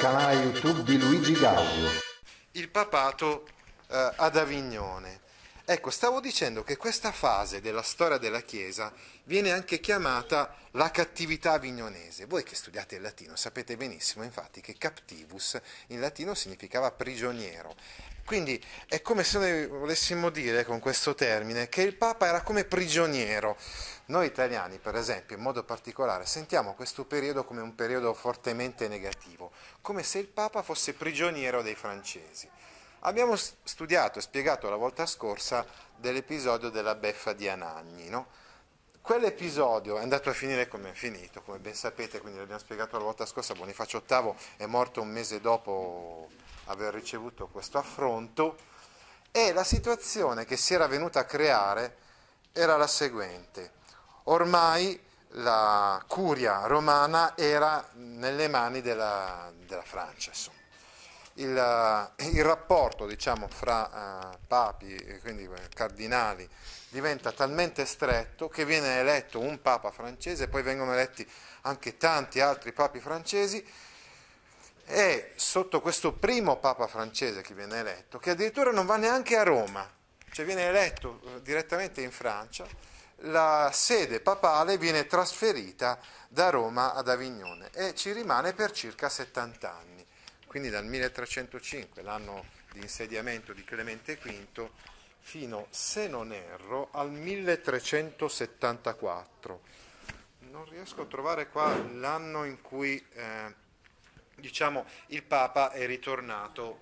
canale YouTube di Luigi Gaudio. Il papato ad Avignone. Ecco, stavo dicendo che questa fase della storia della Chiesa viene anche chiamata la cattività avignonese. Voi che studiate il latino sapete benissimo, infatti, che captivus in latino significava prigioniero. Quindi è come se noi volessimo dire con questo termine che il Papa era come prigioniero. Noi italiani, per esempio, in modo particolare, sentiamo questo periodo come un periodo fortemente negativo, come se il Papa fosse prigioniero dei francesi. Abbiamo studiato e spiegato la volta scorsa dell'episodio della beffa di Anagni, no? Quell'episodio è andato a finire come è finito, come ben sapete, quindi l'abbiamo spiegato la volta scorsa. Bonifacio VIII è morto un mese dopo aver ricevuto questo affronto e la situazione che si era venuta a creare era la seguente. Ormai la curia romana era nelle mani della Francia, insomma. Il rapporto, diciamo, fra papi e quindi cardinali diventa talmente stretto che viene eletto un papa francese, poi vengono eletti anche tanti altri papi francesi, e sotto questo primo papa francese che viene eletto, che addirittura non va neanche a Roma, cioè viene eletto direttamente in Francia, la sede papale viene trasferita da Roma ad Avignone e ci rimane per circa 70 anni. Quindi dal 1305, l'anno di insediamento di Clemente V, fino, se non erro, al 1374. Non riesco a trovare qua l'anno in cui, diciamo, il Papa è ritornato.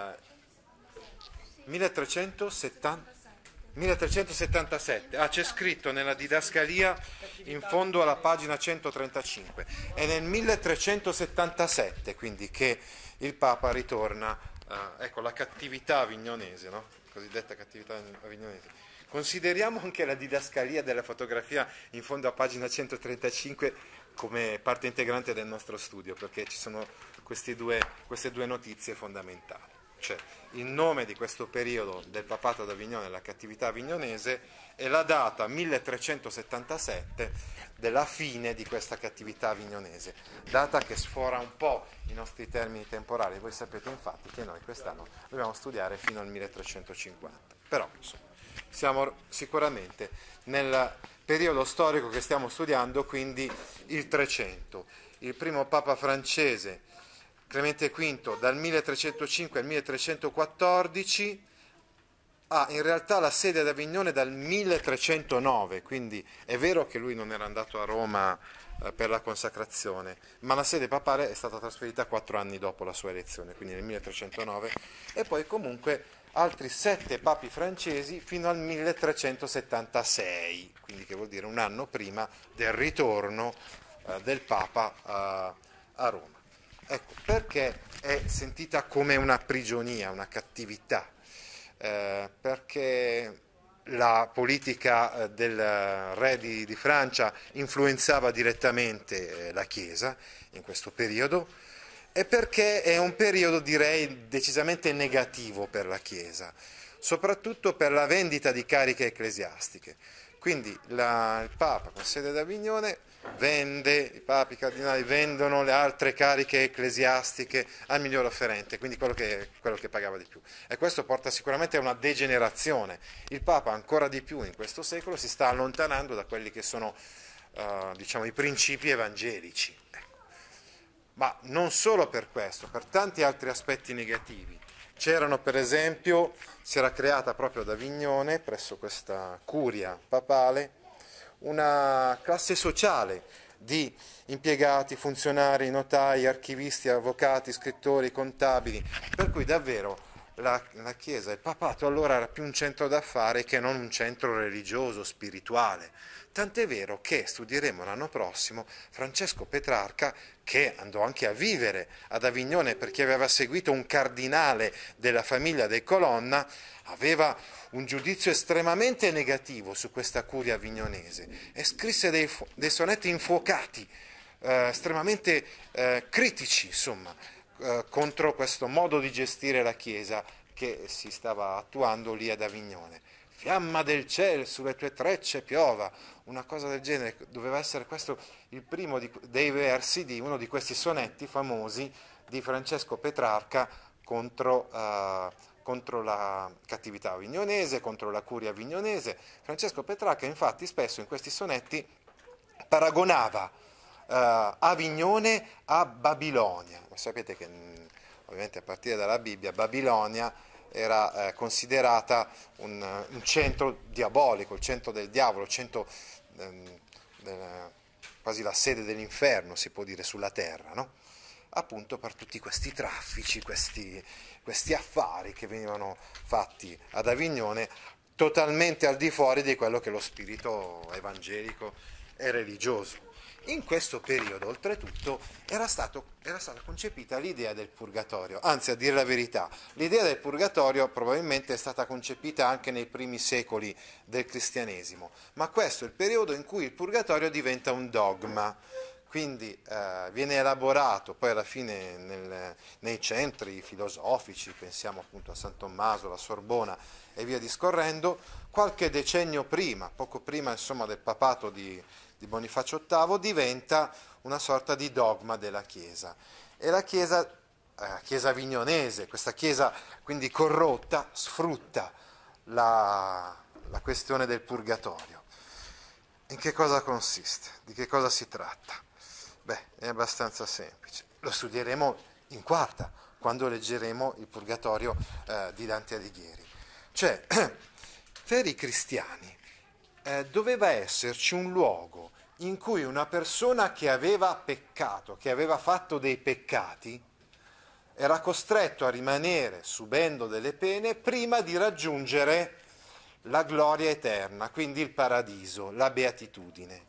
1377, c'è scritto nella didascalia in fondo alla pagina 135, è nel 1377 quindi che il Papa ritorna, ecco, la cattività avignonese, no? Cosiddetta cattività avignonese. Consideriamo anche la didascalia della fotografia in fondo a pagina 135 come parte integrante del nostro studio, perché ci sono queste due notizie fondamentali. Cioè, il nome di questo periodo del papato ad Avignone, la cattività avignonese, e la data 1377 della fine di questa cattività avignonese, data che sfora un po' i nostri termini temporali. Voi sapete infatti che noi quest'anno dobbiamo studiare fino al 1350, però insomma, siamo sicuramente nel periodo storico che stiamo studiando, quindi il 300. Il primo papa francese, Clemente V, dal 1305 al 1314, ha in realtà la sede ad Avignone dal 1309, quindi è vero che lui non era andato a Roma per la consacrazione, ma la sede papale è stata trasferita 4 anni dopo la sua elezione, quindi nel 1309, e poi comunque altri 7 papi francesi fino al 1376, quindi che vuol dire un anno prima del ritorno del Papa a Roma. Ecco, perché è sentita come una prigionia, una cattività? Perché la politica del re di Francia influenzava direttamente la Chiesa in questo periodo, e perché è un periodo, direi, decisamente negativo per la Chiesa, soprattutto per la vendita di cariche ecclesiastiche. Quindi il Papa con sede ad Avignone vende, i papi cardinali vendono le altre cariche ecclesiastiche al miglior offerente, quindi quello che pagava di più. E questo porta sicuramente a una degenerazione. Il Papa ancora di più in questo secolo si sta allontanando da quelli che sono diciamo, i principi evangelici. Ecco. Ma non solo per questo, per tanti altri aspetti negativi. C'erano, per esempio, si era creata proprio ad Avignone, presso questa curia papale, una classe sociale di impiegati, funzionari, notai, archivisti, avvocati, scrittori, contabili, per cui davvero la Chiesa, il papato allora era più un centro d'affari che non un centro religioso, spirituale. Tant'è vero che studieremo l'anno prossimo Francesco Petrarca, che andò anche a vivere ad Avignone perché aveva seguito un cardinale della famiglia dei Colonna, aveva un giudizio estremamente negativo su questa curia avignonese e scrisse dei sonetti infuocati, estremamente critici, insomma, contro questo modo di gestire la Chiesa che si stava attuando lì ad Avignone. Fiamma del cielo, sulle tue trecce piova, una cosa del genere. Doveva essere questo il primo dei versi di uno di questi sonetti famosi di Francesco Petrarca contro la cattività avignonese, contro la curia avignonese. Francesco Petrarca infatti spesso in questi sonetti paragonava Avignone a Babilonia. Sapete che ovviamente a partire dalla Bibbia Babilonia era considerata un centro diabolico, il centro del diavolo, il centro quasi la sede dell'inferno, si può dire, sulla terra, no? Appunto per tutti questi traffici, questi affari che venivano fatti ad Avignone, totalmente al di fuori di quello che è lo spirito evangelico e religioso. In questo periodo, oltretutto, era stata concepita l'idea del purgatorio, anzi, a dire la verità, l'idea del purgatorio probabilmente è stata concepita anche nei primi secoli del cristianesimo, ma questo è il periodo in cui il purgatorio diventa un dogma, quindi viene elaborato poi alla fine nei centri filosofici, pensiamo appunto a San Tommaso, la Sorbona e via discorrendo, qualche decennio prima, poco prima insomma del papato di Bonifacio VIII, diventa una sorta di dogma della Chiesa. E la Chiesa avignonese, questa Chiesa quindi corrotta, sfrutta la questione del purgatorio. In che cosa consiste? Di che cosa si tratta? Beh, è abbastanza semplice. Lo studieremo in quarta, quando leggeremo il Purgatorio di Dante Alighieri. Cioè, per i cristiani doveva esserci un luogo in cui una persona che aveva peccato, che aveva fatto dei peccati, era costretto a rimanere subendo delle pene prima di raggiungere la gloria eterna, quindi il paradiso, la beatitudine.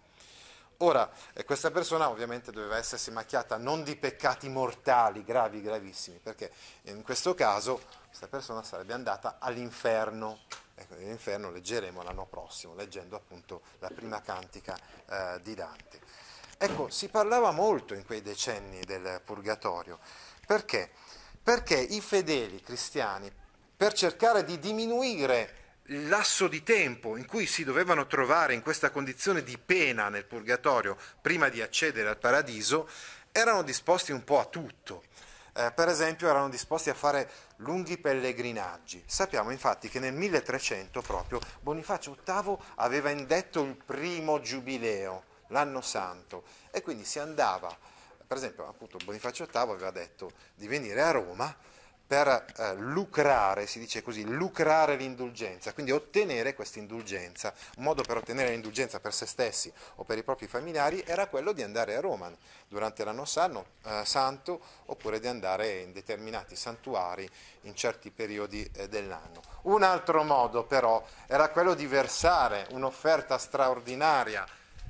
Ora, questa persona ovviamente doveva essersi macchiata non di peccati mortali, gravi, gravissimi, perché in questo caso questa persona sarebbe andata all'inferno. Ecco, l'inferno leggeremo l'anno prossimo, leggendo appunto la prima cantica di Dante. Ecco, si parlava molto in quei decenni del purgatorio. Perché? Perché i fedeli cristiani, per cercare di diminuire il lasso di tempo in cui si dovevano trovare in questa condizione di pena nel purgatorio prima di accedere al paradiso, erano disposti un po' a tutto. Per esempio erano disposti a fare lunghi pellegrinaggi. Sappiamo infatti che nel 1300 proprio Bonifacio VIII aveva indetto il primo giubileo, l'anno santo, e quindi si andava, per esempio appunto Bonifacio VIII aveva detto di venire a Roma per lucrare, si dice così, lucrare l'indulgenza, quindi ottenere questa indulgenza. Un modo per ottenere l'indulgenza per se stessi o per i propri familiari era quello di andare a Roma durante l'anno santo, oppure di andare in determinati santuari in certi periodi dell'anno. Un altro modo però era quello di versare un'offerta straordinaria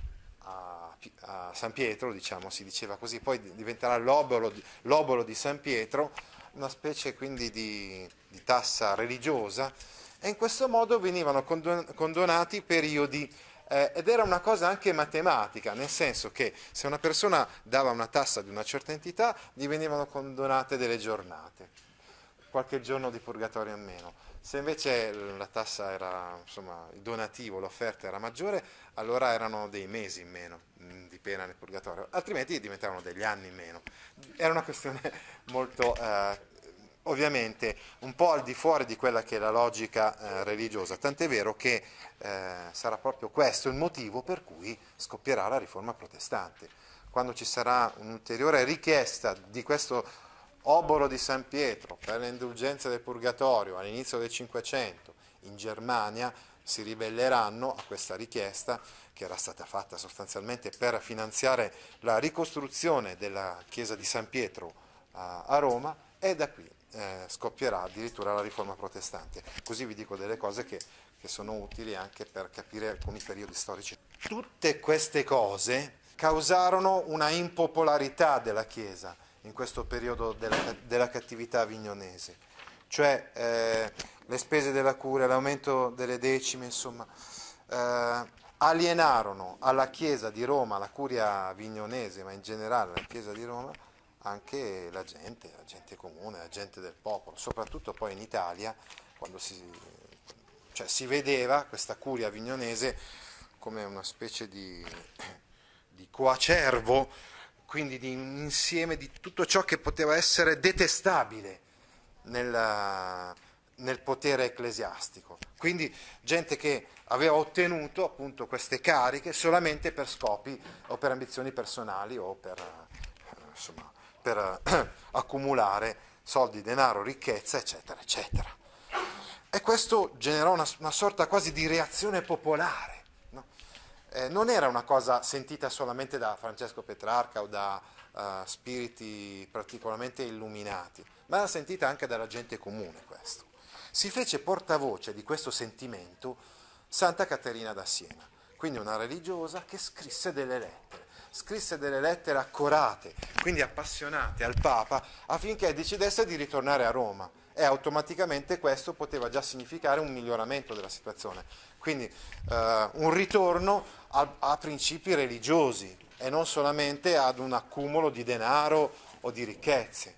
a San Pietro, diciamo, si diceva così, poi diventerà l'obolo di San Pietro, una specie quindi di tassa religiosa, e in questo modo venivano condonati periodi, ed era una cosa anche matematica, nel senso che se una persona dava una tassa di una certa entità, gli venivano condonate delle giornate, qualche giorno di purgatorio in meno. Se invece la tassa era, insomma, il donativo, l'offerta era maggiore, allora erano dei mesi in meno di pena nel purgatorio, altrimenti diventavano degli anni in meno. Era una questione molto, ovviamente, un po' al di fuori di quella che è la logica religiosa, tant'è vero che sarà proprio questo il motivo per cui scoppierà la riforma protestante. Quando ci sarà un'ulteriore richiesta di questo obolo di San Pietro per le indulgenze del purgatorio all'inizio del Cinquecento in Germania, si ribelleranno a questa richiesta che era stata fatta sostanzialmente per finanziare la ricostruzione della chiesa di San Pietro a Roma, e da qui scoppierà addirittura la riforma protestante. Così vi dico delle cose che sono utili anche per capire alcuni periodi storici. Tutte queste cose causarono una impopolarità della Chiesa in questo periodo della cattività avignonese, cioè le spese della curia, l'aumento delle decime, insomma, alienarono alla Chiesa di Roma, alla curia avignonese, ma in generale alla Chiesa di Roma, anche la gente comune, la gente del popolo, soprattutto poi in Italia, quando si vedeva questa curia avignonese come una specie di coacervo quindi di un insieme di tutto ciò che poteva essere detestabile nel potere ecclesiastico. Quindi gente che aveva ottenuto appunto queste cariche solamente per scopi o per ambizioni personali o per accumulare soldi, denaro, ricchezza, eccetera, eccetera. E questo generò una sorta quasi di reazione popolare. No? Non era una cosa sentita solamente da Francesco Petrarca o da spiriti particolarmente illuminati, ma era sentita anche dalla gente comune questo. Si fece portavoce di questo sentimento Santa Caterina da Siena, quindi una religiosa che scrisse delle lettere accorate, quindi appassionate al Papa, affinché decidesse di ritornare a Roma, e automaticamente questo poteva già significare un miglioramento della situazione, quindi un ritorno a principi religiosi e non solamente ad un accumulo di denaro o di ricchezze.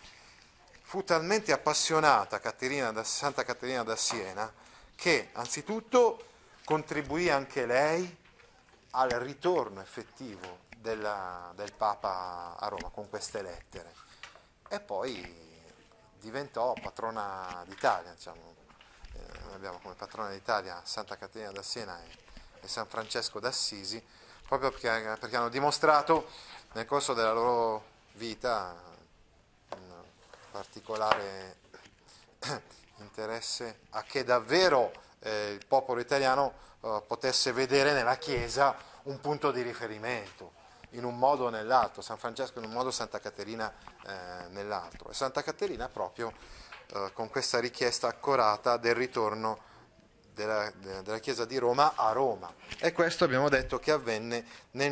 Fu talmente appassionata Santa Caterina da Siena che anzitutto contribuì anche lei al ritorno effettivo del Papa a Roma con queste lettere, e poi diventò patrona d'Italia. Diciamo. Abbiamo come patrona d'Italia Santa Caterina da Siena e San Francesco d'Assisi, proprio perché hanno dimostrato nel corso della loro vita un particolare interesse a che davvero il popolo italiano potesse vedere nella Chiesa un punto di riferimento, in un modo o nell'altro, San Francesco in un modo, Santa Caterina nell'altro. E Santa Caterina proprio con questa richiesta accorata del ritorno della Chiesa di Roma a Roma. E questo abbiamo detto che avvenne nel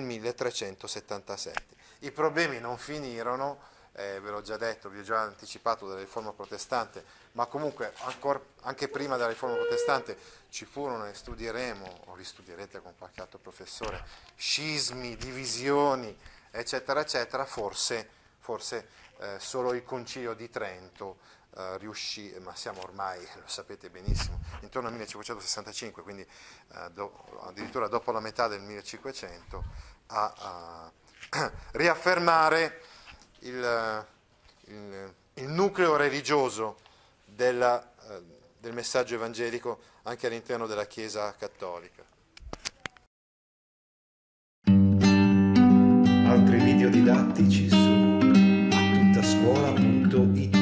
1377. I problemi non finirono, ve l'ho già detto, vi ho già anticipato della Riforma Protestante, ma comunque anche prima della Riforma Protestante ci furono, e studieremo, o ristudierete con qualche altro professore, scismi, divisioni, eccetera, eccetera. Forse solo il Concilio di Trento riuscì, ma siamo ormai, lo sapete benissimo, intorno al 1565, quindi addirittura dopo la metà del 1500, a riaffermare il nucleo religioso del messaggio evangelico anche all'interno della Chiesa cattolica. Altri video didattici su attuttascuola.it